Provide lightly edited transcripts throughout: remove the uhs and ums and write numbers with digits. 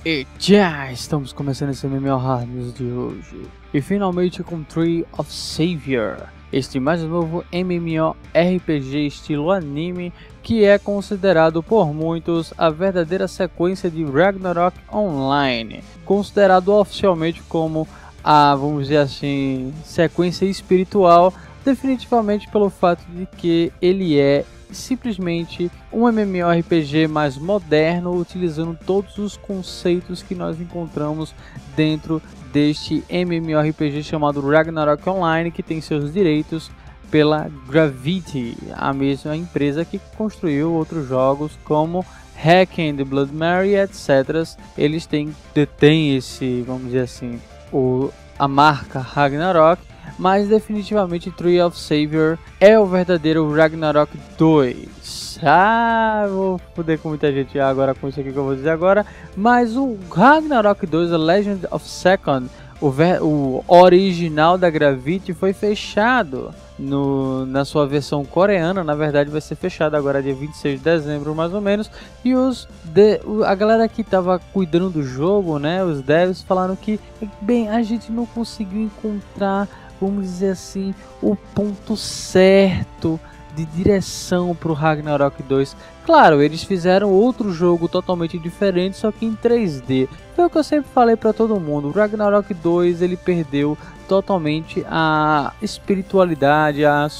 E já estamos começando esse MMO News de hoje. E finalmente com Tree of Savior, este mais novo MMORPG estilo anime, que é considerado por muitos a verdadeira sequência de Ragnarok Online, considerado oficialmente como a, vamos dizer assim, sequência espiritual, definitivamente pelo fato de que ele é simplesmente um MMORPG mais moderno, utilizando todos os conceitos que nós encontramos dentro deste MMORPG chamado Ragnarok Online, que tem seus direitos pela Gravity, a mesma empresa que construiu outros jogos como Hacking, The Blood Mary, etc. Eles detêm esse, vamos dizer assim, a marca Ragnarok, mas definitivamente Tree of Savior é o verdadeiro Ragnarok 2. Vou foder com muita gente agora com isso aqui que eu vou dizer agora, mas o Ragnarok 2, A Legend of Second, o original da Gravity, foi fechado na sua versão coreana. Na verdade vai ser fechado agora dia 26 de dezembro mais ou menos, e a galera que estava cuidando do jogo, né, os devs, falaram que, bem, a gente não conseguiu encontrar, vamos dizer assim, o ponto certo de direção para o Ragnarok 2. Claro, eles fizeram outro jogo totalmente diferente, só que em 3D. Foi o que eu sempre falei para todo mundo. O Ragnarok 2 ele perdeu totalmente a espiritualidade,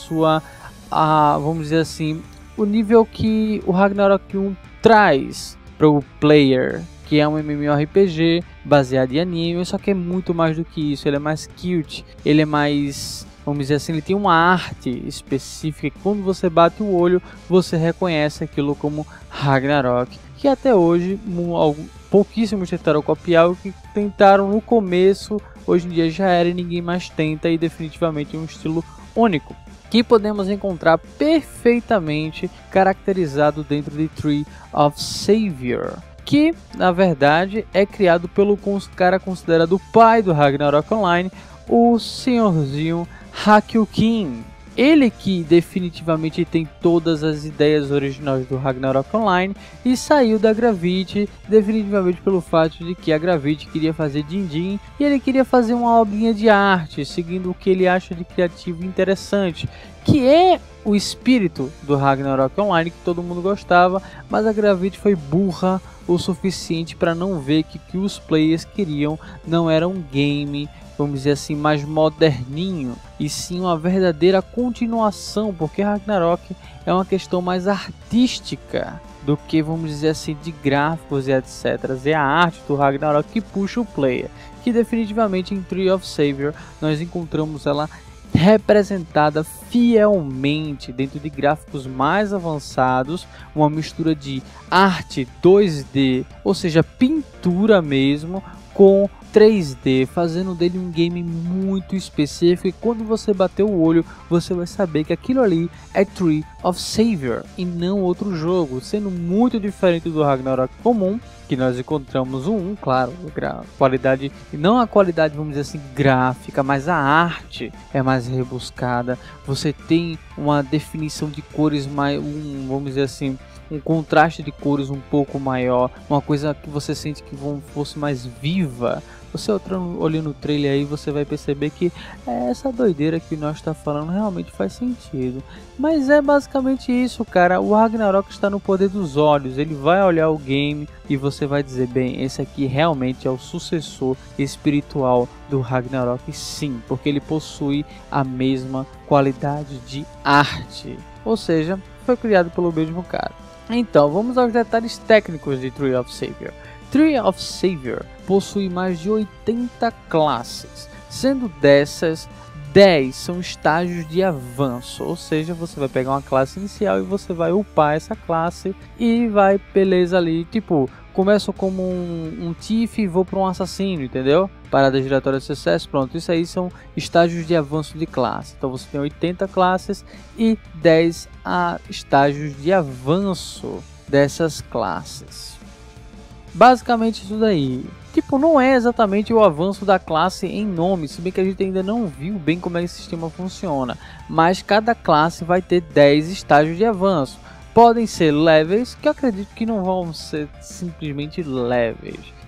vamos dizer assim, o nível que o Ragnarok 1 traz para o player, que é um MMORPG baseado em anime, só que é muito mais do que isso. Ele é mais cute, ele é mais, vamos dizer assim, ele tem uma arte específica que quando você bate o olho, você reconhece aquilo como Ragnarok, que até hoje pouquíssimos tentaram copiar. O que tentaram no começo, hoje em dia já era e ninguém mais tenta, e definitivamente é um estilo único, que podemos encontrar perfeitamente caracterizado dentro de Tree of Savior, que na verdade é criado pelo cara considerado o pai do Ragnarok Online, o senhorzinho Hakyukin. Ele que definitivamente tem todas as ideias originais do Ragnarok Online e saiu da Gravity definitivamente pelo fato de que a Gravity queria fazer din-din e ele queria fazer uma obrinha de arte, seguindo o que ele acha de criativo e interessante, que é o espírito do Ragnarok Online que todo mundo gostava, mas a Gravity foi burra o suficiente para não ver que os players queriam não era um game, vamos dizer assim, mais moderninho, e sim uma verdadeira continuação, porque Ragnarok é uma questão mais artística do que, vamos dizer assim, de gráficos e etc. É a arte do Ragnarok que puxa o player, que definitivamente em Tree of Savior nós encontramos ela representada fielmente dentro de gráficos mais avançados, uma mistura de arte 2D, ou seja, pintura mesmo, com 3D, fazendo dele um game muito específico, e quando você bater o olho, você vai saber que aquilo ali é Tree of Savior e não outro jogo, sendo muito diferente do Ragnarok comum, que nós encontramos claro, qualidade, e não a qualidade, vamos dizer assim, gráfica, mas a arte é mais rebuscada. Você tem uma definição de cores mais, vamos dizer assim, um contraste de cores um pouco maior, uma coisa que você sente que fosse mais viva. Você olhando o trailer aí, você vai perceber que essa doideira que nós está falando realmente faz sentido. Mas é basicamente isso, cara. O Ragnarok está no poder dos olhos. Ele vai olhar o game e você vai dizer, bem, esse aqui realmente é o sucessor espiritual do Ragnarok, sim, porque ele possui a mesma qualidade de arte. Ou seja, foi criado pelo mesmo cara. Então, vamos aos detalhes técnicos de Tree of Savior. Tree of Savior possui mais de 80 classes, sendo dessas 10 são estágios de avanço, ou seja, você vai pegar uma classe inicial e você vai upar essa classe e vai, beleza, ali, tipo, começo como um Thief e vou para um assassino, entendeu? Parada giratória de sucesso, pronto, isso aí são estágios de avanço de classe. Então você tem 80 classes e 10 estágios de avanço dessas classes. Basicamente isso daí. Tipo, não é exatamente o avanço da classe em nome, se bem que a gente ainda não viu bem como é que esse sistema funciona. Mas cada classe vai ter 10 estágios de avanço. Podem ser levels, que eu acredito que não vão ser simplesmente levels.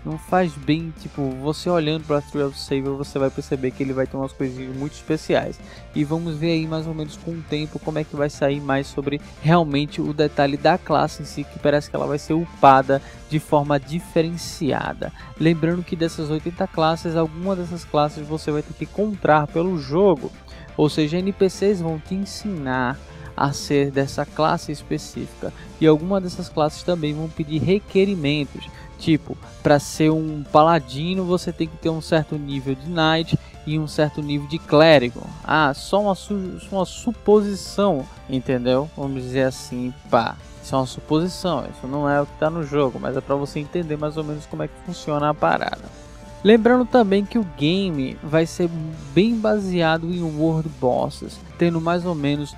Não faz bem, tipo, você olhando para Tree of Savior, você vai perceber que ele vai ter umas coisinhas muito especiais. E vamos ver aí mais ou menos com o tempo como é que vai sair mais sobre realmente o detalhe da classe em si, que parece que ela vai ser upada de forma diferenciada. Lembrando que dessas 80 classes, alguma dessas classes você vai ter que encontrar pelo jogo. Ou seja, NPCs vão te ensinar a ser dessa classe específica. E algumas dessas classes também vão pedir requerimentos. Tipo, para ser um paladino você tem que ter um certo nível de knight e um certo nível de clérigo. Ah, só uma suposição, entendeu? Vamos dizer assim, pá. Isso é uma suposição, isso não é o que está no jogo, mas é para você entender mais ou menos como é que funciona a parada. Lembrando também que o game vai ser bem baseado em World Bosses, tendo mais ou menos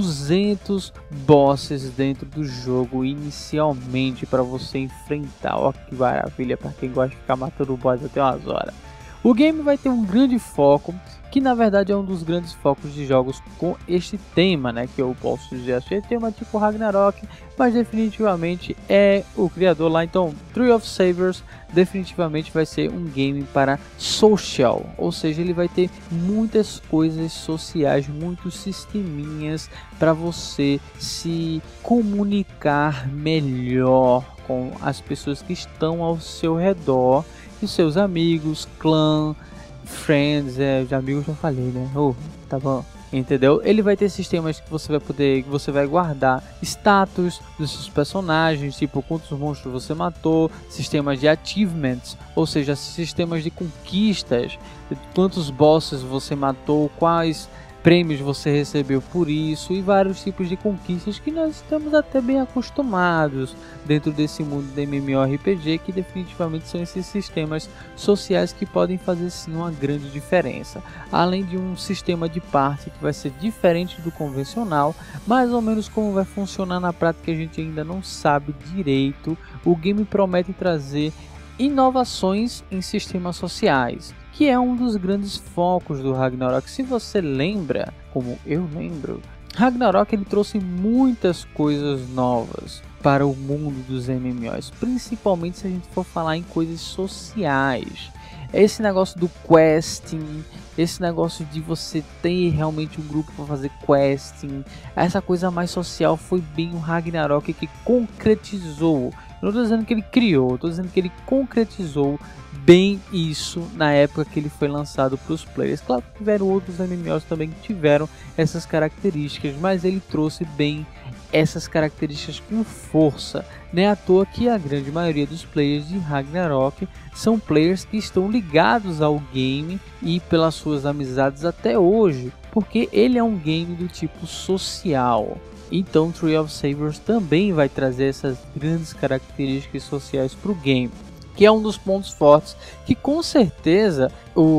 200 bosses dentro do jogo inicialmente para você enfrentar. Ó, que maravilha para quem gosta de ficar matando o boss até umas horas. O game vai ter um grande foco, que na verdade é um dos grandes focos de jogos com este tema, né? Que eu posso dizer assim, tema tipo Ragnarok, mas definitivamente é o criador lá. Então, Tree of Saviors definitivamente vai ser um game para social, ou seja, ele vai ter muitas coisas sociais, muitos sisteminhas para você se comunicar melhor com as pessoas que estão ao seu redor, e seus amigos, clã, friends, de amigos já falei, né? Tá bom. Entendeu? Ele vai ter sistemas que você vai guardar status dos seus personagens, tipo quantos monstros você matou, sistemas de achievements, ou seja, sistemas de conquistas, quantos bosses você matou, quais prêmios você recebeu por isso e vários tipos de conquistas que nós estamos até bem acostumados dentro desse mundo de MMORPG, que definitivamente são esses sistemas sociais que podem fazer sim uma grande diferença. Além de um sistema de parte que vai ser diferente do convencional, mais ou menos como vai funcionar na prática a gente ainda não sabe direito. O game promete trazer inovações em sistemas sociais, que é um dos grandes focos do Ragnarok. Se você lembra, como eu lembro, Ragnarok ele trouxe muitas coisas novas para o mundo dos MMOs, principalmente se a gente for falar em coisas sociais. Esse negócio do questing, esse negócio de você ter realmente um grupo para fazer questing, essa coisa mais social foi bem o Ragnarok que concretizou. Eu não estou dizendo que ele criou, estou dizendo que ele concretizou bem isso na época que ele foi lançado para os players. Claro que tiveram outros MMOs também que tiveram essas características, mas ele trouxe bem essas características com força. Não é à toa que a grande maioria dos players de Ragnarok são players que estão ligados ao game e pelas suas amizades até hoje, porque ele é um game do tipo social. Então Tree of Saviors também vai trazer essas grandes características sociais para o game, que é um dos pontos fortes que com certeza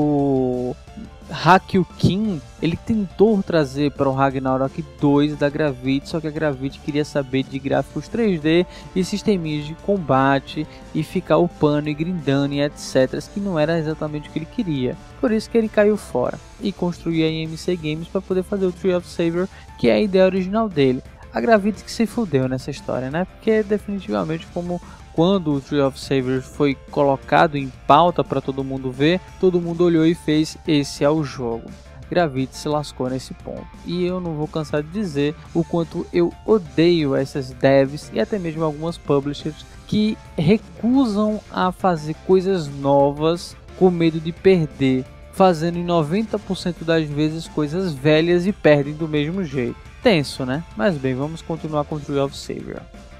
o Hakukin ele tentou trazer para o Ragnarok 2 da Gravity, só que a Gravity queria saber de gráficos 3D e sisteminhas de combate e ficar upando e grindando e etc, que não era exatamente o que ele queria. Por isso que ele caiu fora e construiu a IMC Games para poder fazer o Tree of Savior, que é a ideia original dele. A Gravity que se fudeu nessa história, né? Porque definitivamente, como quando o Tree of Savior foi colocado em pauta para todo mundo ver, todo mundo olhou e fez: esse é o jogo. Gravity se lascou nesse ponto. E eu não vou cansar de dizer o quanto eu odeio essas devs e até mesmo algumas publishers que recusam a fazer coisas novas com medo de perder, fazendo em 90% das vezes coisas velhas e perdem do mesmo jeito. Tenso, né? Mas bem, vamos continuar com o Tree of Savior.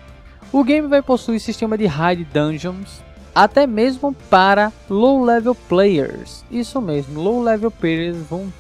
O game vai possuir sistema de raid dungeons, até mesmo para low level players. Isso mesmo, low level players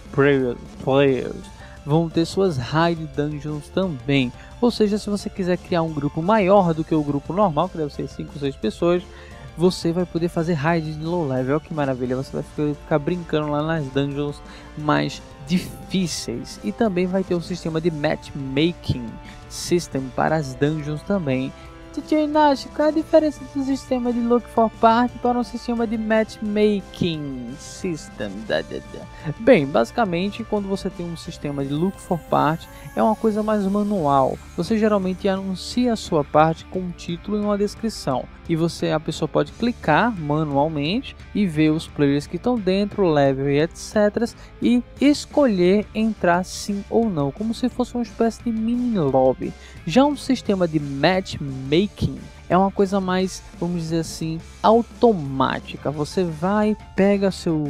vão ter suas raid dungeons também. Ou seja, se você quiser criar um grupo maior do que o grupo normal, que deve ser 5 ou 6 pessoas, você vai poder fazer raids de low level. Olha que maravilha, você vai ficar brincando lá nas dungeons mais difíceis. E também vai ter um sistema de matchmaking system para as dungeons também, Tio Inácio, qual é a diferença do sistema de Look for Party para um sistema de Matchmaking System? Bem, basicamente, quando você tem um sistema de Look for Party, é uma coisa mais manual. Você geralmente anuncia a sua parte com um título e uma descrição. E a pessoa pode clicar manualmente e ver os players que estão dentro, level e etc. E escolher entrar sim ou não, como se fosse uma espécie de mini lobby. Já um sistema de matchmaking é uma coisa mais, vamos dizer assim, automática. Você vai, pega seu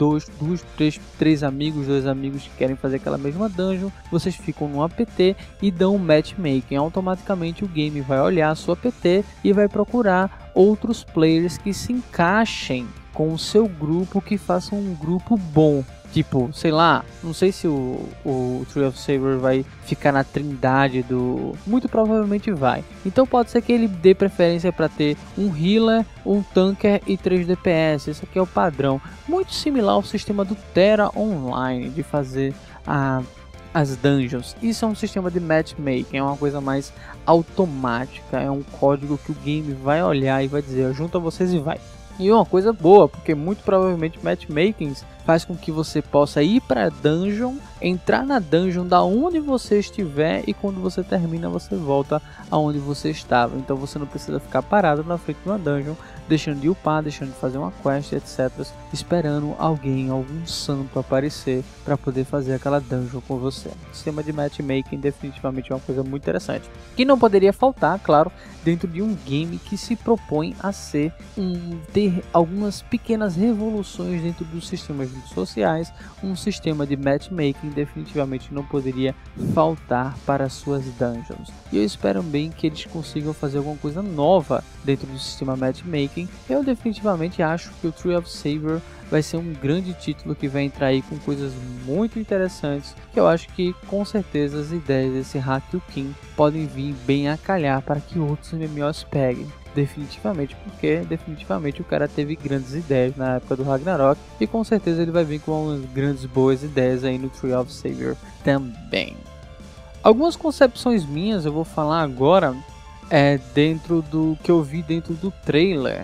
três amigos, dois amigos que querem fazer aquela mesma dungeon, vocês ficam no apt e dão um matchmaking. Automaticamente o game vai olhar a sua apt e vai procurar outros players que se encaixem com o seu grupo, que façam um grupo bom. Tipo, sei lá, não sei se o Tree of Savior vai ficar na trindade do... Muito provavelmente vai. Então pode ser que ele dê preferência para ter um healer, um tanker e 3 DPS. Esse aqui é o padrão. Muito similar ao sistema do Terra Online, de fazer as dungeons. Isso é um sistema de matchmaking, é uma coisa mais automática. É um código que o game vai olhar e vai dizer, junta vocês e vai. E uma coisa boa, porque muito provavelmente matchmakings faz com que você possa ir para a dungeon, entrar na dungeon da onde você estiver e quando você termina você volta aonde você estava. Então você não precisa ficar parado na frente de uma dungeon, deixando de upar, deixando de fazer uma quest, etc. Esperando alguém, algum santo aparecer para poder fazer aquela dungeon com você. O sistema de matchmaking definitivamente é uma coisa muito interessante. Que não poderia faltar, claro, dentro de um game que se propõe a ser ter algumas pequenas revoluções dentro dos sistemas sociais. Um sistema de matchmaking definitivamente não poderia faltar para suas dungeons. E eu espero bem que eles consigam fazer alguma coisa nova dentro do sistema matchmaking. Eu definitivamente acho que o Tree of Savior vai ser um grande título que vai entrar aí com coisas muito interessantes, que eu acho que com certeza as ideias desse Hakukin podem vir bem a calhar para que outros MMOs peguem. Definitivamente, porque definitivamente o cara teve grandes ideias na época do Ragnarok e com certeza ele vai vir com umas grandes boas ideias aí no Tree of Savior também. Algumas concepções minhas eu vou falar agora dentro do que eu vi dentro do trailer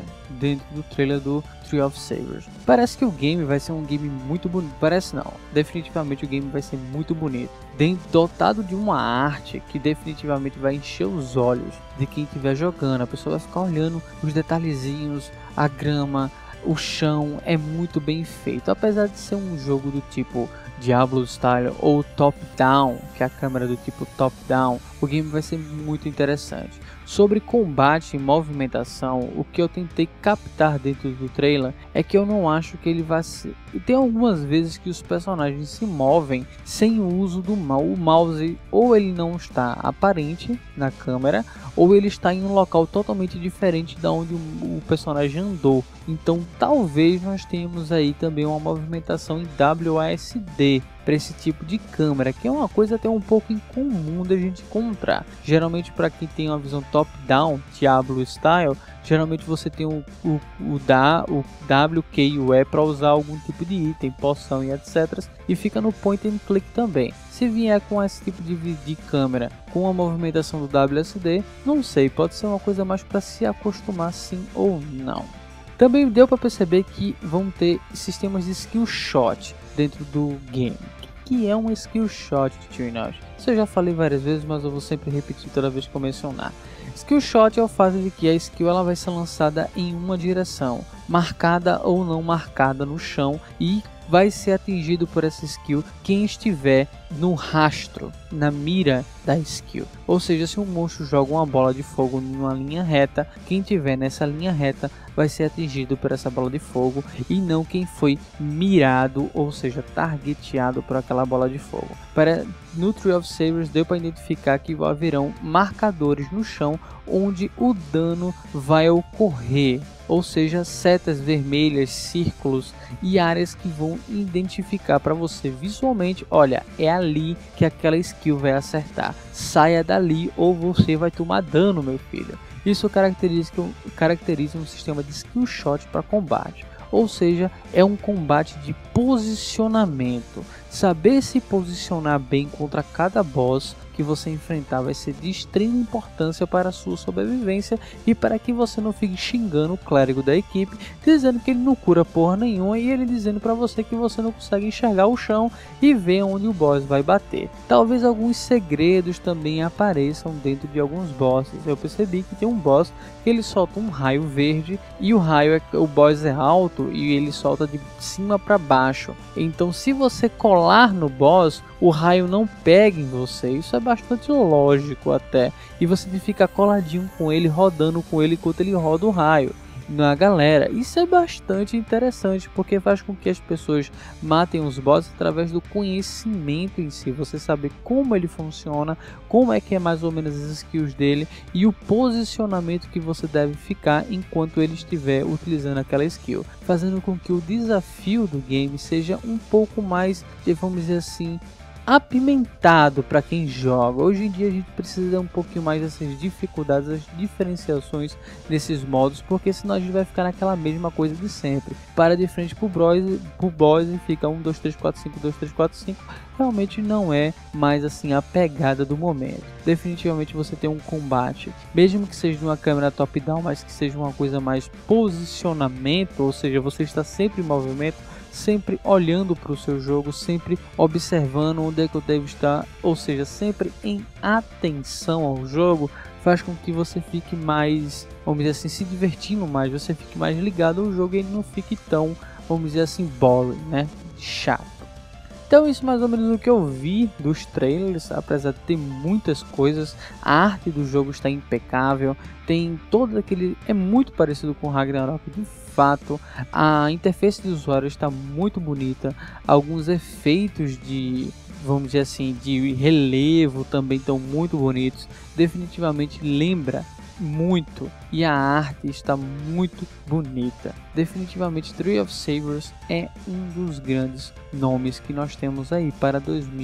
do Tree of Savior. Parece que o game vai ser um game muito bonito. Parece não, definitivamente o game vai ser muito bonito, dotado de uma arte que definitivamente vai encher os olhos de quem estiver jogando. A pessoa vai ficar olhando os detalhezinhos, a grama, o chão é muito bem feito. Apesar de ser um jogo do tipo Diablo Style ou Top Down, que é a câmera do tipo Top Down, o game vai ser muito interessante. Sobre combate e movimentação, o que eu tentei captar dentro do trailer é que eu não acho que ele vai ser... Tem algumas vezes que os personagens se movem sem o uso do mouse. O mouse ou ele não está aparente na câmera, ou ele está em um local totalmente diferente da onde o personagem andou. Então talvez nós tenhamos aí também uma movimentação em WASD para esse tipo de câmera, que é uma coisa até um pouco incomum da gente encontrar. Geralmente para quem tem uma visão top-down, Diablo Style, geralmente você tem o W, Q e o E para usar algum tipo de item, poção e etc. E fica no point and click também. Se vier com esse tipo de câmera com a movimentação do WSD, não sei, pode ser uma coisa mais para se acostumar sim ou não. Também deu para perceber que vão ter sistemas de skill shot dentro do game. O que é um skill shot, Tio Inácio? Isso eu já falei várias vezes, mas eu vou sempre repetir toda vez que eu mencionar. Skill shot é o fato de que a skill ela vai ser lançada em uma direção, marcada ou não marcada no chão, e vai ser atingido por essa skill quem estiver no rastro, na mira da skill. Ou seja, se um monstro joga uma bola de fogo numa linha reta, quem estiver nessa linha reta vai ser atingido por essa bola de fogo e não quem foi mirado, ou seja, targeteado por aquela bola de fogo. No Tree of Saviors deu para identificar que haverão marcadores no chão onde o dano vai ocorrer, ou seja, setas vermelhas, círculos e áreas que vão identificar para você visualmente, olha, é ali que aquela skill vai acertar, saia dali ou você vai tomar dano, meu filho. Isso caracteriza um sistema de skill shot para combate, ou seja, é um combate de posicionamento. Saber se posicionar bem contra cada boss que você enfrentar vai ser de extrema importância para a sua sobrevivência e para que você não fique xingando o clérigo da equipe, dizendo que ele não cura porra nenhuma e ele dizendo para você que você não consegue enxergar o chão e ver onde o boss vai bater. Talvez alguns segredos também apareçam dentro de alguns bosses. Eu percebi que tem um boss que ele solta um raio verde e o boss é alto e ele solta de cima para baixo. Então se você colar no boss, o raio não pega em você. Isso é bastante lógico até. E você tem que ficar coladinho com ele, rodando com ele enquanto ele roda o raio na galera. Isso é bastante interessante porque faz com que as pessoas matem os bosses através do conhecimento em si, você saber como ele funciona, como é que é mais ou menos as skills dele e o posicionamento que você deve ficar enquanto ele estiver utilizando aquela skill, fazendo com que o desafio do game seja um pouco mais, vamos dizer assim, apimentado para quem joga. Hoje em dia a gente precisa um pouquinho mais dessas dificuldades, as diferenciações nesses modos, porque senão a gente vai ficar naquela mesma coisa de sempre. Para de frente pro boss e fica 1, 2, 3, 4, 5, 2, 3, 4, 5. Realmente não é mais assim a pegada do momento. Definitivamente você tem um combate, mesmo que seja de uma câmera top down, mas que seja uma coisa mais posicionamento, ou seja, você está sempre em movimento, sempre olhando para o seu jogo, sempre observando onde é que eu devo estar, ou seja, sempre em atenção ao jogo, faz com que você fique mais, vamos dizer assim, se divertindo mais, você fique mais ligado ao jogo e ele não fique tão, vamos dizer assim, boring, né, chato. Então isso mais ou menos o que eu vi dos trailers, apesar de ter muitas coisas, a arte do jogo está impecável, tem todo aquele, é muito parecido com Ragnarok de fato, a interface de usuário está muito bonita, alguns efeitos de, vamos dizer assim, de relevo também estão muito bonitos, definitivamente lembra muito e a arte está muito bonita. Definitivamente Tree of Saviors é um dos grandes nomes que nós temos aí para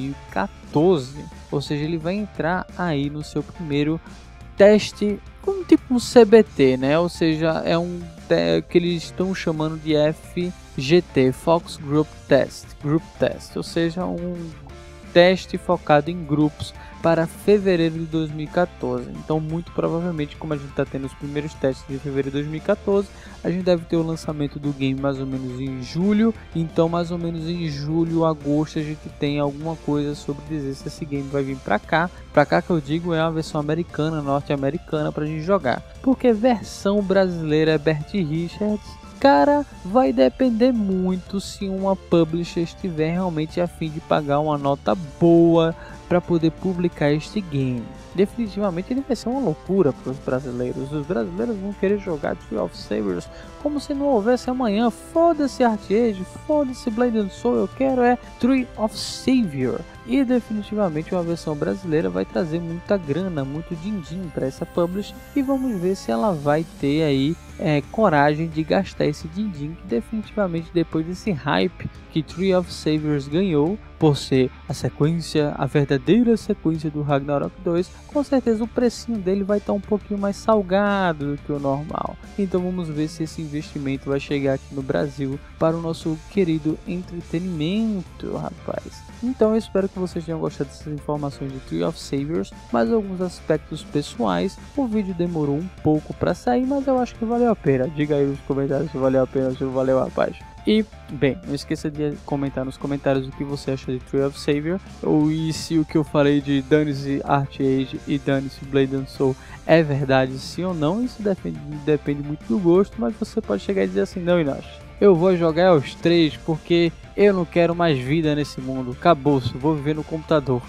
2014, ou seja, ele vai entrar aí no seu primeiro teste, como tipo um CBT, né? Ou seja, é um que eles estão chamando de FGT, Focus Group Test, ou seja, um teste focado em grupos para fevereiro de 2014. Então muito provavelmente, como a gente está tendo os primeiros testes de fevereiro de 2014, a gente deve ter o lançamento do game mais ou menos em julho. Então mais ou menos em julho, agosto, a gente tem alguma coisa sobre dizer se esse game vai vir para cá. Para cá que eu digo é a versão americana, norte-americana, para a gente jogar, porque versão brasileira é Bert Richards. Cara, vai depender muito se uma publisher estiver realmente a fim de pagar uma nota boa para poder publicar este game. Definitivamente ele vai ser uma loucura para os brasileiros. Os brasileiros vão querer jogar Tree of Saviors como se não houvesse amanhã. Foda-se ArtAge, foda-se Blade & Soul, eu quero é Tree of Savior. E definitivamente uma versão brasileira vai trazer muita grana, muito din-din para essa publisher. E vamos ver se ela vai ter aí coragem de gastar esse din-din, que definitivamente depois desse hype que Tree of Saviors ganhou, por ser a sequência, a verdadeira sequência do Ragnarok 2, com certeza o precinho dele vai estar um pouquinho mais salgado do que o normal. Então vamos ver se esse investimento vai chegar aqui no Brasil para o nosso querido entretenimento, rapaz. Então eu espero que vocês tenham gostado dessas informações de Tree of Saviors, mas alguns aspectos pessoais. O vídeo demorou um pouco para sair, mas eu acho que valeu a pena. Diga aí nos comentários se valeu a pena ou se não valeu, rapaz. E, bem, não esqueça de comentar nos comentários o que você acha de Tree of Savior, ou e se o que eu falei de dane-se ArtAge e dane-se Blade & Soul é verdade, sim ou não. Isso depende muito do gosto, mas você pode chegar e dizer assim: não, Inacho, eu vou jogar os 3 porque eu não quero mais vida nesse mundo, acabou-se, vou viver no computador.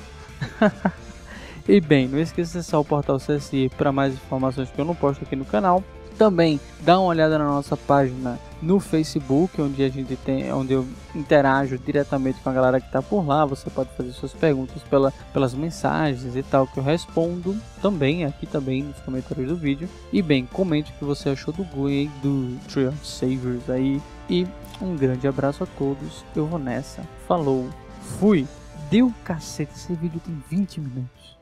E bem, não esqueça de acessar o portal CSI para mais informações que eu não posto aqui no canal. Também dá uma olhada na nossa página no Facebook, onde eu interajo diretamente com a galera que está por lá. Você pode fazer suas perguntas pelas mensagens e tal, que eu respondo também aqui também nos comentários do vídeo. E bem, comente o que você achou do Tree of Saviors aí. E um grande abraço a todos. Eu vou nessa. Falou, fui. Deu cacete, esse vídeo tem 20 minutos.